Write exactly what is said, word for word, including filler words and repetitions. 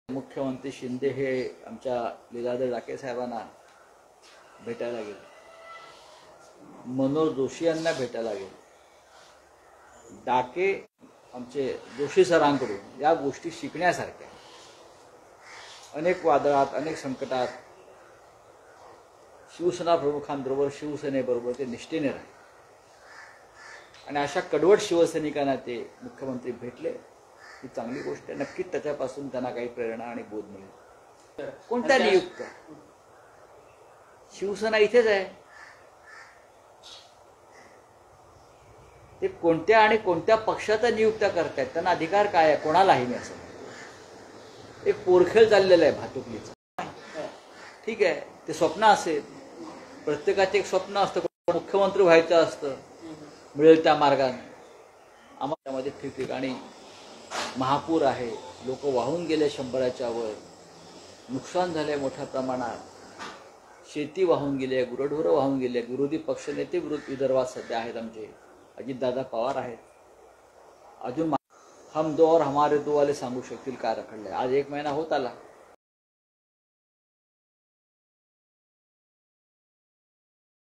मुख्यमंत्री शिंदे हे आमच्या लीलाधर डाके साहेबांना भेटायला गेले, मनोज जोशी यांना भेटायला गेले. डाके आमचे जोशी सरांकडून या गोष्टी शिकण्यासारख्या. अनेक वादळात अनेक संकटात शिवसेना प्रमुखांबरोबर शिवसेनेबरोबर ते निष्ठेने राहिले आणि अशा कडवट शिवसैनिकांना ते मुख्यमंत्री भेटले. ही चांगली गोष्ट आहे. नक्कीच त्याच्यापासून त्यांना काही प्रेरणा आणि बोध मिळेल. कोणत्या नियुक्त शिवसेना इथेच आहे. ते कोणत्या आणि कोणत्या पक्षाचा नियुक्त्या करतायत त्यांना अधिकार काय आहे कोणालाही नाही. असं एक पोरखेळ चाललेलं आहे भातुकलीचं. ठीक आहे, ते स्वप्न असेल, प्रत्येकाचे एक स्वप्न असतं, मुख्यमंत्री व्हायचं असतं, मिळेल त्या मार्गाने. आम्हाला त्यामध्ये ठिकठिकाणी महापूर आहे, लोक वाहून गेले, शंभराच्या वर नुकसान झाले मोठ्या प्रमाणात, शेती वाहून गेली, गुरढोरं वाहून गेले. विरोधी पक्षनेते विरोध विदर्भात सध्या आहेत, आमचे अजितदादा पवार आहेत. अजून हम दो और हमारे दो वाले सांगू शकतील काय रखडलंय. आज एक महिना होत आला.